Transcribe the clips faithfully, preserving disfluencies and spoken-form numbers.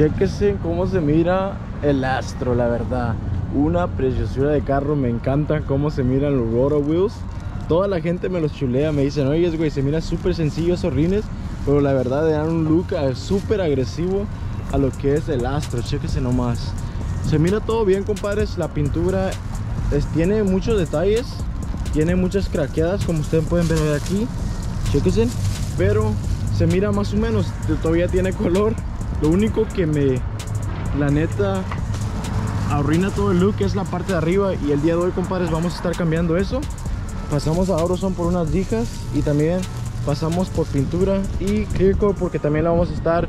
Chéquese cómo se mira el Astro, la verdad. Una preciosura de carro, me encanta cómo se miran los Roto Wheels. Toda la gente me los chulea, me dicen, oye, güey, se mira súper sencillo esos rines, pero la verdad le dan un look súper agresivo a lo que es el Astro. Chéquese nomás. Se mira todo bien, compadres. La pintura es, tiene muchos detalles, tiene muchas craqueadas, como ustedes pueden ver aquí. Chéquese, pero se mira más o menos, todavía tiene color. Lo único que me, la neta, arruina todo el look es la parte de arriba, y el día de hoy, compadres, vamos a estar cambiando eso. Pasamos a AutoZone por unas lijas y también pasamos por pintura y clear coat, porque también la vamos a estar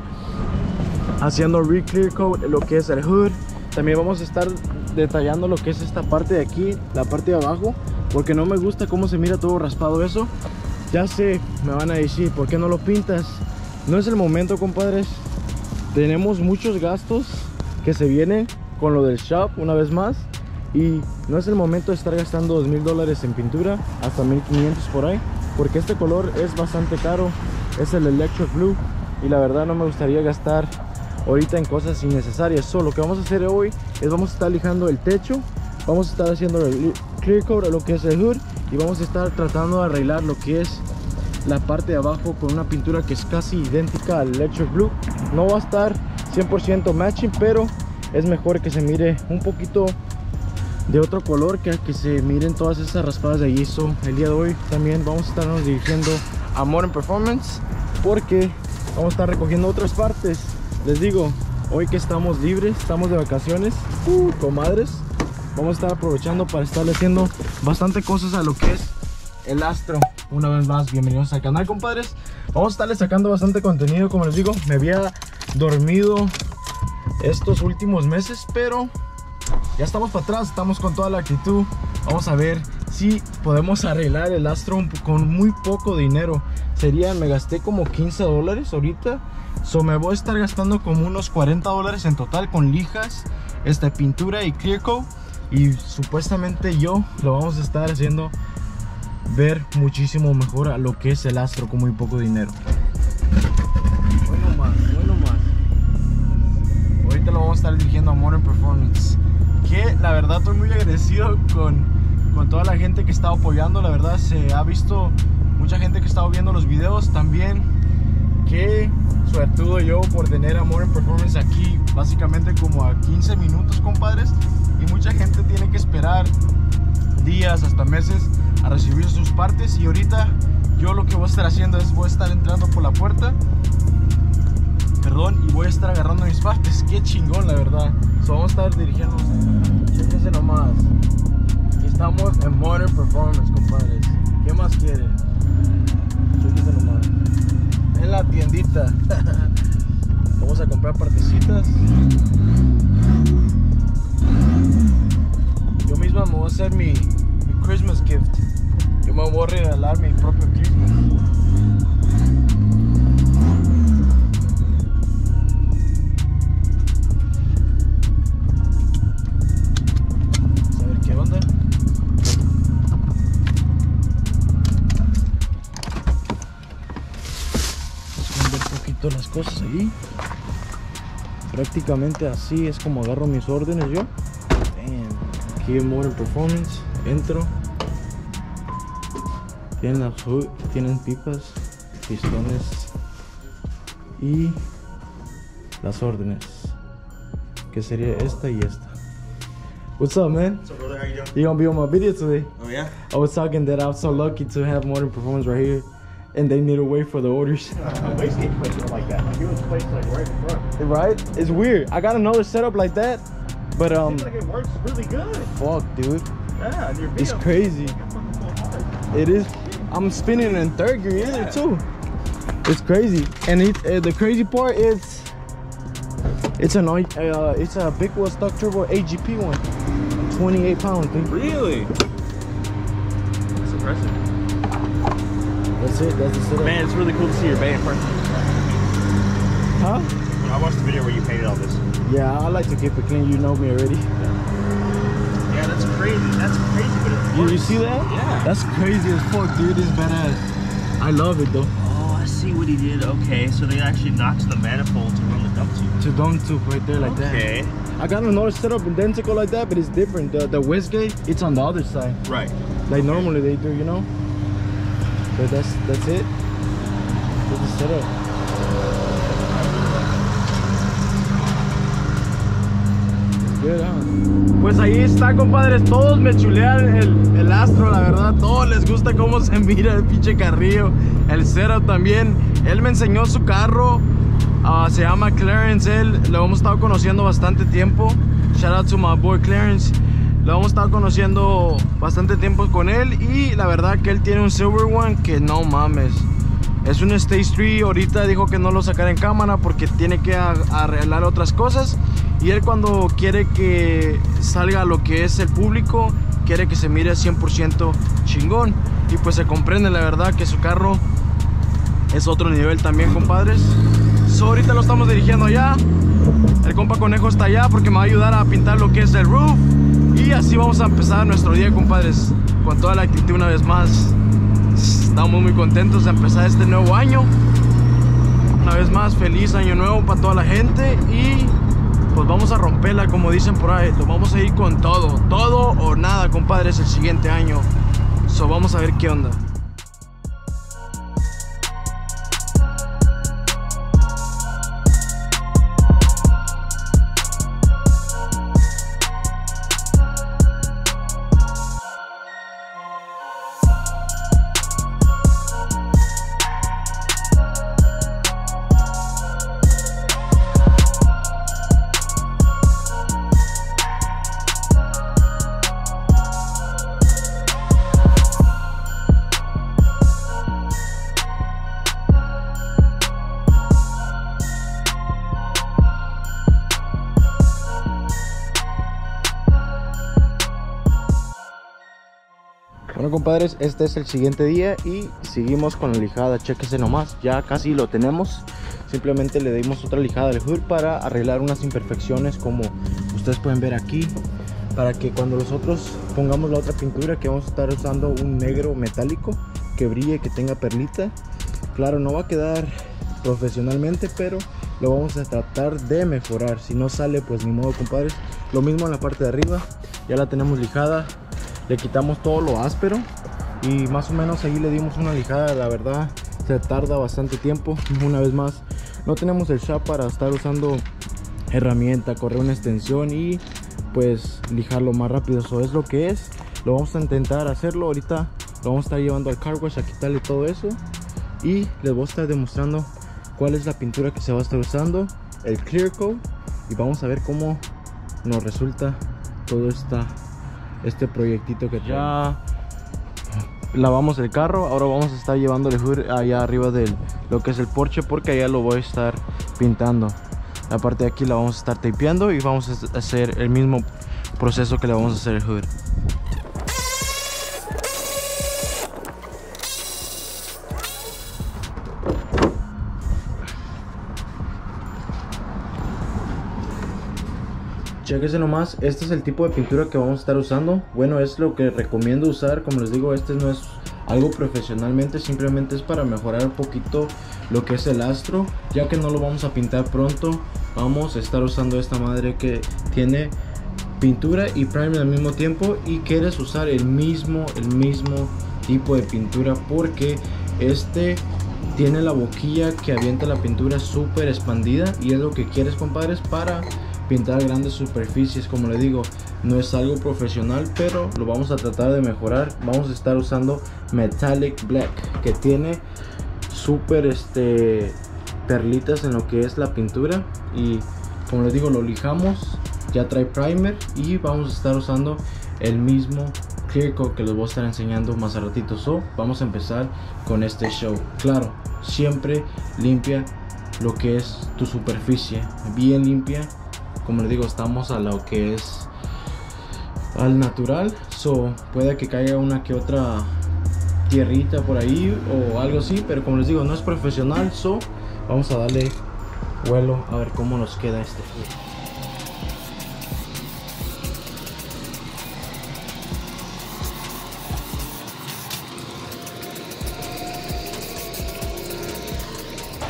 haciendo re-clear coat, lo que es el hood. También vamos a estar detallando lo que es esta parte de aquí, la parte de abajo, porque no me gusta cómo se mira todo raspado eso. Ya sé, me van a decir, ¿por qué no lo pintas? No es el momento, compadres. Tenemos muchos gastos que se vienen con lo del shop una vez más, y no es el momento de estar gastando dos mil dólares en pintura, hasta mil quinientos por ahí, porque este color es bastante caro, es el Electric Blue, y la verdad no me gustaría gastar ahorita en cosas innecesarias. So, lo que vamos a hacer hoy es vamos a estar lijando el techo, vamos a estar haciendo el clear coat a lo que es el hood, y vamos a estar tratando de arreglar lo que es la parte de abajo con una pintura que es casi idéntica al Electric Blue. No va a estar cien por ciento matching, pero es mejor que se mire un poquito de otro color que que se miren todas esas raspadas de allí. So, el día de hoy también vamos a estarnos dirigiendo a Modern Performance, porque vamos a estar recogiendo otras partes. Les digo, hoy que estamos libres, estamos de vacaciones, uh, comadres, vamos a estar aprovechando para estar haciendo bastante cosas a lo que es el Astro. Una vez más, bienvenidos al canal, compadres. Vamos a estarles sacando bastante contenido. Como les digo, me había dormido estos últimos meses, pero ya estamos para atrás, estamos con toda la actitud. Vamos a ver si podemos arreglar el Astro con muy poco dinero. Sería, me gasté como quince dólares ahorita, so me voy a estar gastando como unos cuarenta dólares en total con lijas, esta pintura y clear coat, y supuestamente yo lo vamos a estar haciendo ver muchísimo mejor a lo que es el Astro con muy poco dinero. Bueno más, bueno más. Ahorita lo vamos a estar dirigiendo a Modern Performance, que la verdad estoy muy agradecido con, con toda la gente que está apoyando. La verdad se ha visto mucha gente que está viendo los videos también. Qué suertudo yo por tener a Modern Performance aquí básicamente como a quince minutos, compadres, y mucha gente tiene que esperar días hasta meses a recibir sus partes. Y ahorita yo lo que voy a estar haciendo es voy a estar entrando por la puerta, perdón, y voy a estar agarrando mis partes. Qué chingón, la verdad. So, vamos a estar dirigiéndonos. Chéquense nomás, estamos en Modern Performance, compadres. ¿Qué más quieren? Chéquense nomás, en la tiendita. Vamos a comprar partecitas. Yo misma me voy a hacer mi, mi Christmas gift. Yo me voy a regalar mi propio Christmas. Vamos a ver qué onda. Vamos a ver un poquito las cosas ahí. Prácticamente así es como agarro mis órdenes yo. Damn. Aquí en Modern Performance entro. Tienen, las, tienen pipas, pistones y las órdenes, que sería esta y esta. What's up, man? What's up, brother? How you doing? You gonna be on my video today? Oh, yeah? I was talking that I'm so lucky to have Modern Performance right here, and they need to wait for the orders. Uh, wastegate plates are like that. Like, yours plates like right in front. Right? It's weird. I got another setup like that, but um, Seems like it works really good. fuck, dude, Yeah, and your it's video crazy. is fucking so hard. It is. I'm spinning in third gear either too. It's crazy, and it, uh, the crazy part is it's an uh, it's a big wheel stock turbo A G P one, twenty-eight pounds, dude. Really? That's impressive. That's it. That's the setup. Man, it's really cool to see your bay in front. Huh? I watched the video where you painted all this. Yeah, I like to keep it clean. You know me already. Yeah, that's crazy. That's crazy, but it You, works. you see that? Yeah. That's crazy as fuck, dude. It's badass. I love it though. Oh, I see what he did. Okay, so they actually notched the manifold to run the dump tube. To dump tube right there like Okay. that. I got another setup identical like that, but it's different. The, the wastegate, it's on the other side. Right. Like normally they do, you know? But that's, that's it. That's the setup. Good, huh? Pues ahí está, compadres. Todos me chulean el, el Astro, la verdad. Todos les gusta cómo se mira el pinche carrillo. El setup también. Él me enseñó su carro. Uh, se llama Clarence. Él lo hemos estado conociendo bastante tiempo. Shout out to my boy Clarence. Lo hemos estado conociendo bastante tiempo con él. Y la verdad que él tiene un Silver One que no mames. Es un Stage tres. Ahorita dijo que no lo sacara en cámara porque tiene que arreglar otras cosas. Y él cuando quiere que salga lo que es el público, quiere que se mire cien por ciento chingón. Y pues se comprende la verdad que su carro es otro nivel también, compadres. So, ahorita lo estamos dirigiendo allá. El compa Conejo está allá porque me va a ayudar a pintar lo que es el roof. Y así vamos a empezar nuestro día, compadres, con toda la actitud una vez más. Estamos muy contentos de empezar este nuevo año. Una vez más, feliz año nuevo para toda la gente. Y pues vamos a romperla, como dicen por ahí. Lo vamos a ir con todo, todo o nada, compadres, el siguiente año. So, vamos a ver qué onda. Bueno, compadres, este es el siguiente día y seguimos con la lijada. Chéquese nomás, ya casi lo tenemos. Simplemente le dimos otra lijada al hood para arreglar unas imperfecciones, como ustedes pueden ver aquí, para que cuando nosotros pongamos la otra pintura, que vamos a estar usando un negro metálico que brille, que tenga perlita. Claro, no va a quedar profesionalmente, pero lo vamos a tratar de mejorar. Si no sale, pues ni modo, compadres. Lo mismo en la parte de arriba, ya la tenemos lijada. Le quitamos todo lo áspero y más o menos ahí le dimos una lijada. La verdad se tarda bastante tiempo. Una vez más, no tenemos el shop para estar usando herramienta, correr una extensión y pues lijarlo más rápido. Eso es lo que es. Lo vamos a intentar hacerlo. Ahorita lo vamos a estar llevando al car wash a quitarle todo eso y les voy a estar demostrando cuál es la pintura que se va a estar usando, el clear coat, y vamos a ver cómo nos resulta todo esta este proyectito que ya lavamos el carro. Ahora vamos a estar llevando el hood allá arriba de lo que es el porche, porque allá lo voy a estar pintando. La parte de aquí la vamos a estar tapeando y vamos a hacer el mismo proceso que le vamos a hacer el hood. Chequense nomás, este es el tipo de pintura que vamos a estar usando. Bueno, es lo que recomiendo usar. Como les digo, este no es algo profesionalmente, simplemente es para mejorar un poquito lo que es el Astro, ya que no lo vamos a pintar pronto. Vamos a estar usando esta madre que tiene pintura y primer al mismo tiempo, y quieres usar el mismo el mismo tipo de pintura porque este tiene la boquilla que avienta la pintura súper expandida, y es lo que quieres, compadres, para pintar grandes superficies. Como les digo, no es algo profesional, pero lo vamos a tratar de mejorar. Vamos a estar usando Metallic Black, que tiene súper este perlitas en lo que es la pintura, y como les digo, lo lijamos, ya trae primer, y vamos a estar usando el mismo clear coat que les voy a estar enseñando más a ratito. So, vamos a empezar con este show. Claro, siempre limpia lo que es tu superficie, bien limpia. Como les digo, estamos a lo que es al natural, so puede que caiga una que otra tierrita por ahí o algo así, pero como les digo, no es profesional. So vamos a darle vuelo a ver cómo nos queda este.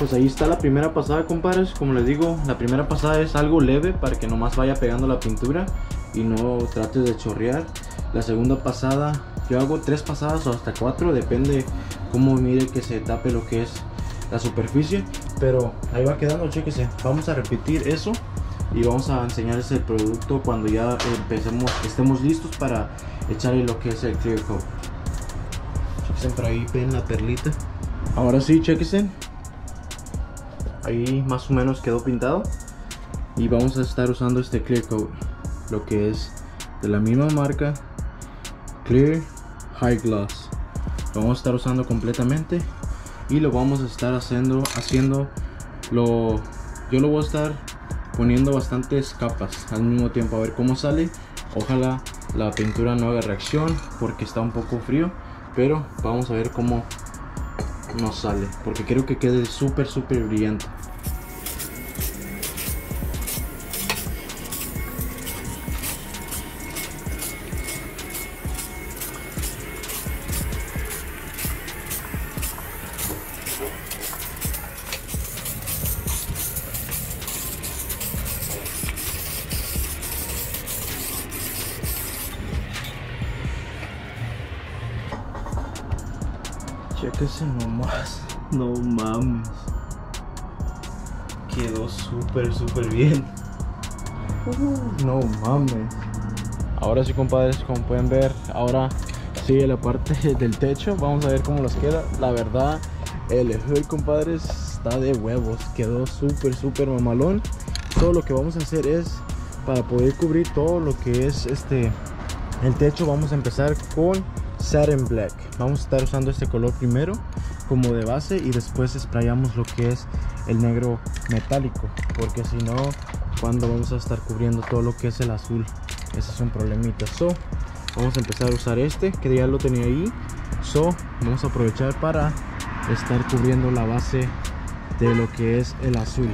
pues ahí está la primera pasada, compadres. Como les digo, la primera pasada es algo leve para que nomás vaya pegando la pintura y no trates de chorrear. La segunda pasada, yo hago tres pasadas o hasta cuatro, depende cómo mire que se tape lo que es la superficie. Pero ahí va quedando, chéquese. Vamos a repetir eso y vamos a enseñarles el producto cuando ya empecemos, estemos listos para echarle lo que es el clear coat. Chequesen por ahí, ven la perlita. Ahora sí, chequesen. Ahí más o menos quedó pintado. Y vamos a estar usando este clear coat, lo que es de la misma marca, Clear High Gloss. Lo vamos a estar usando completamente y lo vamos a estar haciendo haciendo lo yo lo voy a estar poniendo bastantes capas al mismo tiempo, a ver cómo sale. Ojalá la pintura no haga reacción porque está un poco frío, pero vamos a ver cómo nos sale, porque quiero que quede súper súper brillante. Chéquese nomás, no mames, quedó súper súper bien. Uh, no mames. Ahora sí, compadres, como pueden ver, ahora sigue la parte del techo. Vamos a ver cómo nos queda. La verdad, el hood, compadres, está de huevos, quedó súper súper mamalón. Todo lo que vamos a hacer es, para poder cubrir todo lo que es este el techo, vamos a empezar con Satin Black. Vamos a estar usando este color primero como de base y después sprayamos lo que es el negro metálico, porque si no, cuando vamos a estar cubriendo todo lo que es el azul, ese es un problemita. So, vamos a empezar a usar este que ya lo tenía ahí. So, vamos a aprovechar para estar cubriendo la base de lo que es el azul.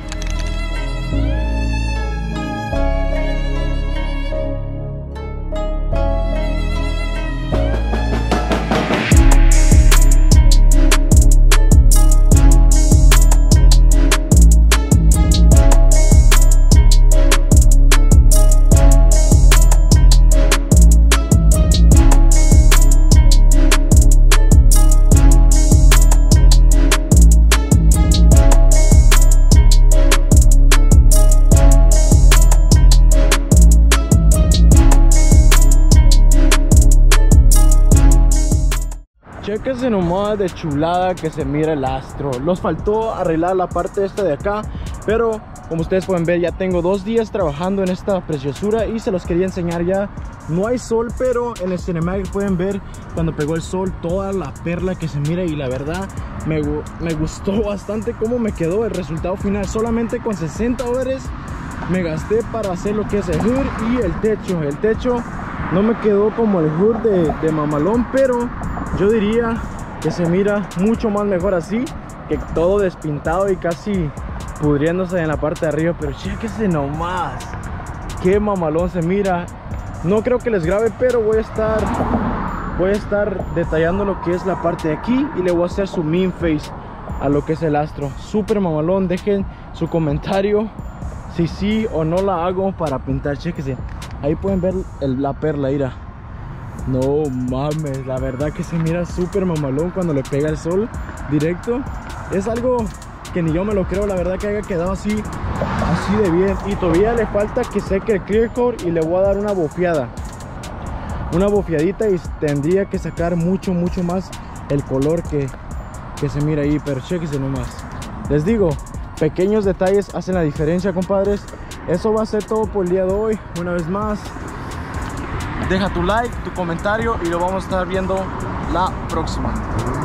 Chéquense nomás de chulada que se mira el astro. Nos faltó arreglar la parte esta de acá, pero como ustedes pueden ver, ya tengo dos días trabajando en esta preciosura y se los quería enseñar ya. No hay sol, pero en el cinematic pueden ver cuando pegó el sol toda la perla que se mira, y la verdad me, me gustó bastante cómo me quedó el resultado final. Solamente con sesenta dólares me gasté para hacer lo que es el hood y el techo. El techo no me quedó como el hood de, de mamalón, pero yo diría que se mira mucho más mejor así que todo despintado y casi pudriéndose en la parte de arriba. Pero chéquese nomás, qué mamalón se mira. No creo que les grabe, pero voy a estar voy a estar detallando lo que es la parte de aquí y le voy a hacer su mean face a lo que es el astro. Súper mamalón. Dejen su comentario si sí o no la hago para pintar. Chéquese, ahí pueden ver el, la perla, ira. No mames, la verdad que se mira súper mamalón cuando le pega el sol directo. Es algo que ni yo me lo creo, la verdad, que haya quedado así, así de bien. Y todavía le falta que seque el clear coat y le voy a dar una bofeada, una bofeadita, y tendría que sacar mucho, mucho más el color que, que se mira ahí. Pero chéquense nomás. Les digo, pequeños detalles hacen la diferencia, compadres. Eso va a ser todo por el día de hoy. Una vez más, deja tu like, tu comentario y lo vamos a estar viendo la próxima.